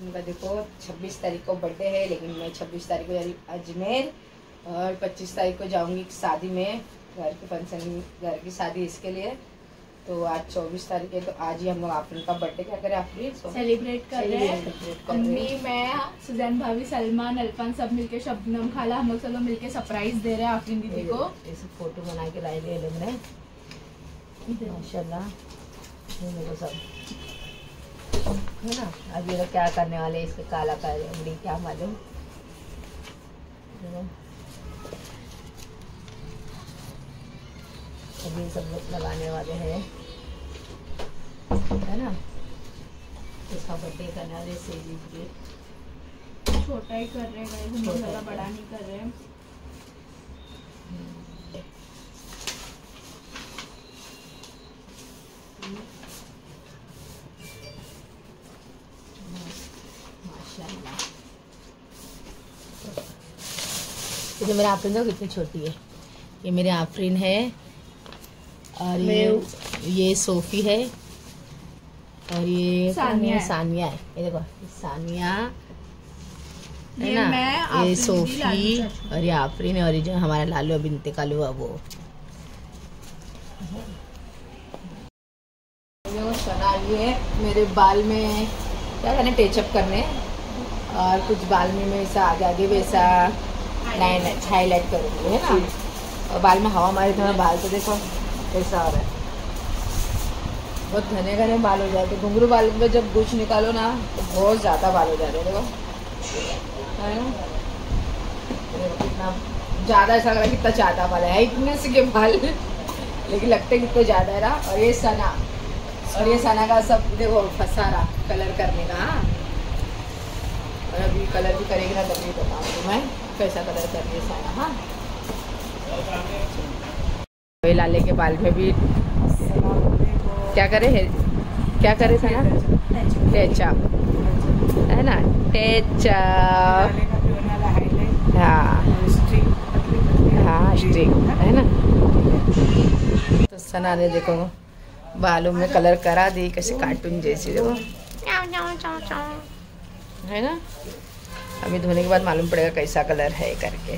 उनका देखो 26 तारीख को बर्थडे है, लेकिन मैं 26 तारीख को जा रही अजमेर और 25 तारीख को जाऊंगी शादी में, घर के फंक्शन, घर की शादी इसके लिए। तो आज 24 तारीख है, तो आज ही हम लोग आफरीन का बर्थडे क्या करें, आफरीन सेलिब्रेट कर रहे हैं। अम्मी, मैं, सुजैन भाभी, सलमान, अल्फान सब मिलके, शबनम खाला, हम लोग सब लोग मिलके सरप्राइज दे रहे हैं आफरीन दीदी को। ऐसे फोटो बना के लाए थे लोग ने माशाल्लाह, ये सब है ना। अब ये लोग क्या करने वाले, इसके काला काली क्या मालूम। अभी सब लोग लगाने वाले हैं, है ना। इसका बर्थडे करने वाले सेलिब्रेट छोटा ही कर रहे हैं, ज़्यादा बड़ा नहीं कर रहे हैं। माशाल्लाह, ये मेरे आफरीन तो कितनी छोटी है। ये मेरे आफरीन है और ये सोफी है और ये सानिया है। ये देखो सानिया है ना, ये सोफी और ये आफरीन है, और ये जो हमारा लालू अभी इंतकाल हुआ वो। सना ये मेरे बाल में क्या करने, टचअप करने, और कुछ बाल में वैसा आगे वैसा हाईलाइट करूँगी, है ना। और बाल में हवा मारे थोड़ा, बाल तो देखो कैसा हो रहा है, बहुत घने घने बाल हो जाते। घुंघरू बाल में जब गुछ निकालो ना तो बहुत ज़्यादा बाल हो जाते हैं, देखो है ना। कितना ज़्यादा ऐसा लग रहा है, कितना ज़्यादा बाल है इतने से के बाल, लेकिन लगते कितना ज़्यादा है ना। और ये सना का सब देखो फंसा रहा कलर करने का। और अभी कलर भी करेगी ना तभी बताऊँगी मैं कैसा कलर कर रही है सना। हाँ, लाले के बाल में भी क्या करे है, क्या करे सना, टचअप है ना, टचअप, हाँ स्ट्रिक है ना। तो सना ने देखो बालों में कलर करा दी, कैसे कार्टून जैसी, देखो है ना। अभी धोने के बाद मालूम पड़ेगा कैसा कलर है करके,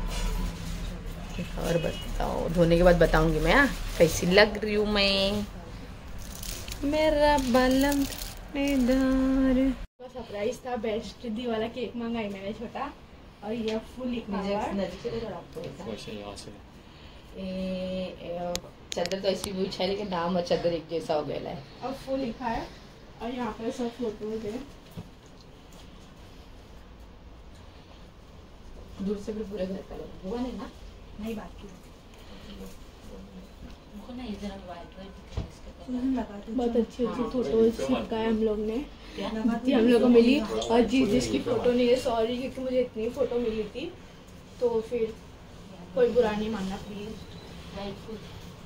और बताओ धोने के बाद बताऊंगी मैं कैसी लग रही हूँ मैं। मेरा बालम सरप्राइज था, बेस्ट दी वाला केक मंगाई मैंने छोटा, और ये फुल चादर तो ऐसी बिछा है, लेकिन नाम और चादर एक जैसा हो गया है, और फुल लिखा है। और यहाँ पे सब फोटोज है, दूर से भी पूरे घर का लगा हुआ नहीं ना, नहीं बात की बहुत अच्छी अच्छी फोटोज चिपकाए हम लोग ने, हम लोग को मिली। और जिसकी फोटो नहीं है सॉरी, क्योंकि मुझे इतनी फोटो मिली थी, तो फिर कोई बुरा नहीं मानना प्लीज।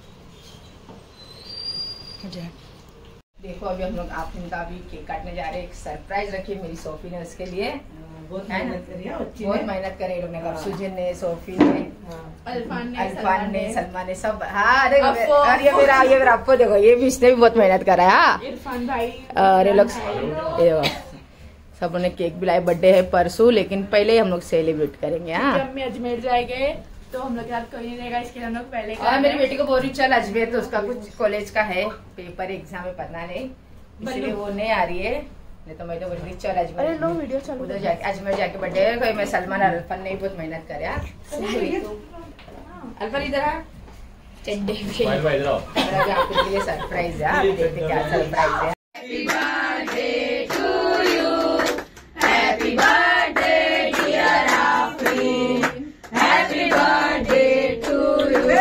देखो अभी हम लोग आफरीन का भी केक काटने जा रहे हैं। एक सरप्राइज रखी मेरी सोफी ने उसके लिए, बहुत मेहनत करे लोग ने, सुजन ने, सोफी ने, अल्फान ने, सलमान ने, सब। हाँ देखो, और ये मेरा आपको देखो, ये भी इसने भी बहुत मेहनत करा है, इरफान भाई। और ये लोग सब ने केक भी लाए। बर्थडे है परसों, लेकिन पहले हम लोग सेलिब्रेट करेंगे। हाँ, जब मैं अजमेर जाएंगे तो हम लोग याद कोई नहीं रहेगा, इसके लिए हम लोग पहले। और मेरी बेटी को बोल रही चल अजमेर, तो उसका कुछ कॉलेज का है पेपर एग्जाम है, पता नहीं, इसलिए वो नहीं आ रही है। नहीं तो मैं तो बोल रही चल अजमेर, वीडियो चल उधर जाके अजमेर जाके बर्थडे है। मैं सलमान और अल्फान ने बहुत मेहनत करे यार। अल्फान इधर आ, चड्डे आपके लिए सरप्राइज है, देखते क्या सरप्राइज है। Happy birthday to you, happy birthday dear Afreen, happy birthday to you.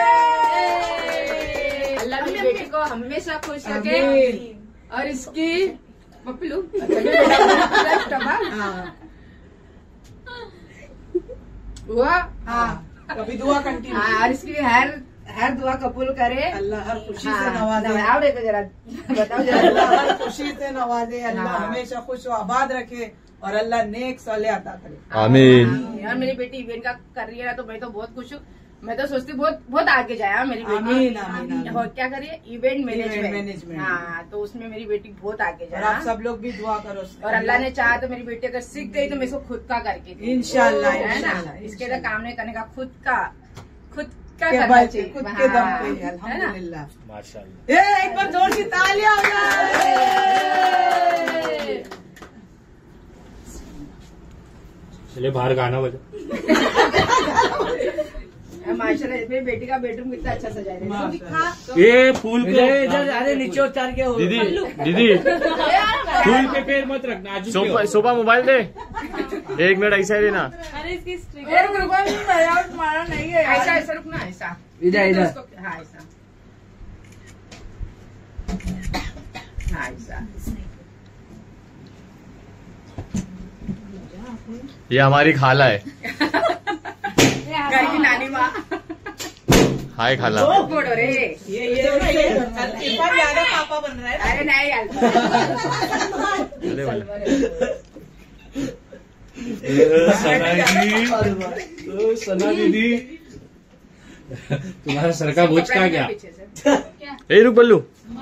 Allah मेरी बेटी को हमेशा खुश रखे, और इसकी पप्पलू कभी दुआ कंटिन्यू, और इसकी हर दुआ कबूल करे अल्लाह, हर खुशी से नवाजे। आवड़े तो जरा बताओ जरा। अल्लाह हर खुशी से नवाजे, अल्लाह हमेशा खुश व आबाद रखे, और अल्लाह नेक साले अता करे, आमीन। यार मेरी बेटी इवेंट का कर रही है ना, तो मैं तो बहुत खुश हूँ। मैं तो सोचती बहुत आगे जाए मेरी बेटी। आमीन, आमीन, आमीन। और क्या करिए, इवेंट मैनेजमेंट। मैनेजमेंट। हाँ, तो उसमें मेरी बेटी बहुत आगे और जाए। आप सब लोग भी दुआ करो। और अल्लाह ने चाहा तो मेरी बेटी अगर सीख गई तो मैं इसको खुद का करके दूँ। इंशाल्लाह, है ना, इंशाल्लाह, इसके लिए काम नहीं करने का, खुद का के करना बल पे, चाहिए। खुद के हाँ, दम पे। है ना? अल्हम्दुलिल्लाह। माशाल्लाह। ये एक बार जोर की तालियां हो जाए। चलिए बाहर गाना बजा। माशाल्लाह, मेरी बेटी का बेडरूम कितना अच्छा सजाया है। ये फूल पे अरे नीचे उतार के दीदी फूल पे पैर मत रखना। सुबह मोबाइल दे, 1 मिनट ऐसा ही देना। मारा नहीं है, ऐसा ऐसा रुकना, ऐसा इधर इधर। हाँ ऐसा, हाँ ऐसा। ये हमारी खाला है। घर की नानी माँ। हाय खाला। बोलो रे, ये इरफान यादव पापा बन रहा है। अरे नहीं यार। चले वाले। सना दीदी तुम्हारा सर का बोझ का क्या? पीछे से। ए रुक बल्लू।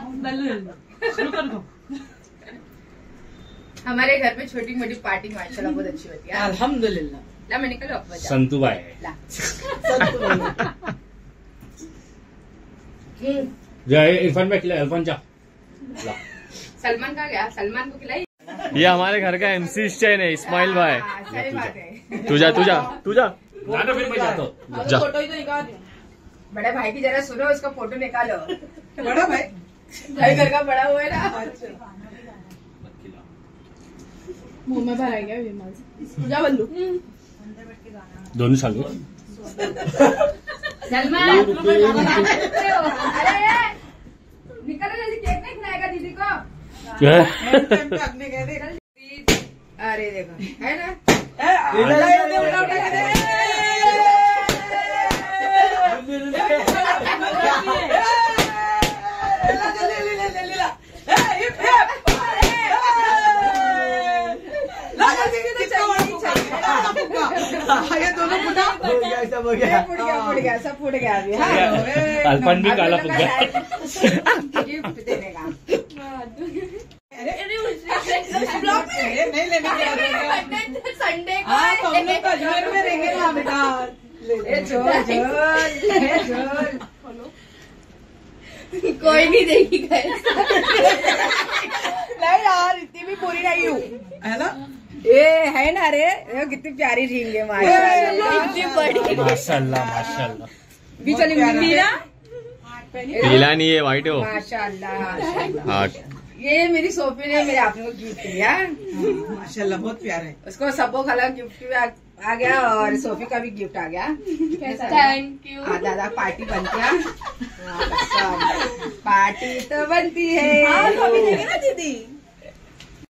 हमारे घर पे छोटी मोटी पार्टी माशाल्लाह बहुत अच्छी होती है। अल्हम्दुलिल्लाह। ला मैं निकलो, बजाओ। संतू भाई है। ला। जय इरफान में खिला, इरफान जा ला। सलमान का गया, सलमान को खिलाई। ये हमारे घर का MC स्टैन है, इस्माइल भाई। हाँ, सही बात है। तू जा। ना फिर मैं जाता हूँ। जा। फोटो ही तो निकाल दो। बड़े भाई की जरा सुनो, उसका फोटो निकालो। बड़ा भाई। भाई घर का बड़ा हुआ है ना। मुंह में भरा गया विमल। जा बल्लू। दोनों सालों सलमान, अरे निकलो जल्दी, केक नहीं खिलाएगा दीदी को। अपने कह दे। अरे देखो, है ना। उठा के दे। ये दोनों फुटा सब हो गया, सब फूट गया अभी। अल्पन भी काला फूट गया। गिफ्ट देने का। नहीं लेने संडे को हाँ, तो हम लोग अजमेर में रहेंगे ना बेटा। कोई नहीं देगी नहीं यार, इतनी भी पूरी नहीं हूँ, है ना। ये है ना रे, ये कितनी प्यारी रिंग है माशाल्लाह, कितनी बड़ी। माशाल्लाह माशाल्लाह। चली मीरा, पीला नहीं है, व्हाइट हो। माशाल्लाह। हाँ। ये मेरी सोफी ने मेरे आप को गिफ्ट दिया। माशाल्लाह बहुत प्यारा है। उसको सबको खाला गिफ्ट भी आ गया और सोफी का भी गिफ्ट आ गया। Thank you. दादा पार्टी बनती है, पार्टी तो बनती है। हाँ, तो अभी देंगे ना दीदी।